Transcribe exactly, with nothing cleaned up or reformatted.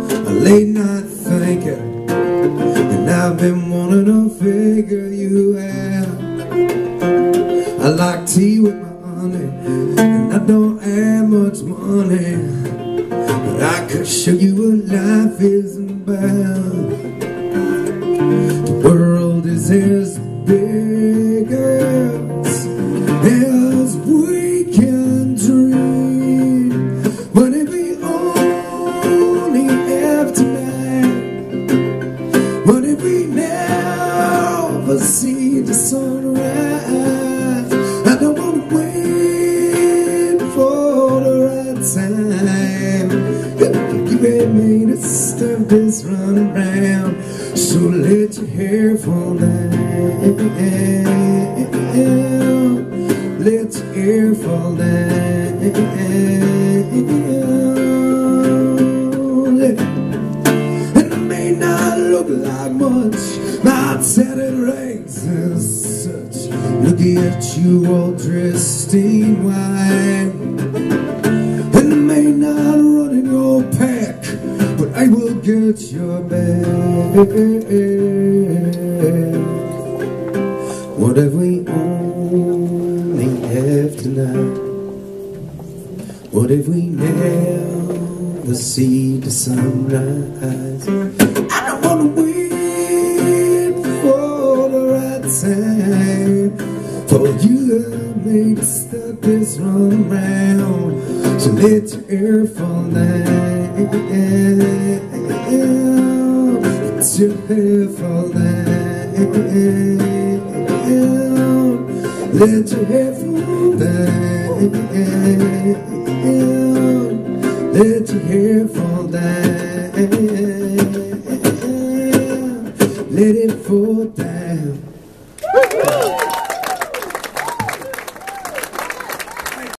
a late night thinker, and I've been wanting to figure you out. I like tea with my honey, and I don't have much money, but I could show you what life isn't about. The world is as big as, as we can dream. But if we only have tonight, what if we never see the sunrise? I don't want to wait for the right time. You ain't made to stop this run around, so let your hair fall down. Let your hair fall down. And it may not look like much, my tatted rags and such. Look at you all dressed in white, and it may not run in your pack, but I will get your back. What if we only have tonight? What if we never see the sunrise? I don't wanna wait for the right time for you and me to stop this run round. So let your hair fall down. Let your hair fall down. Let your hair fall down. Let your hair fall down. Let it fall down.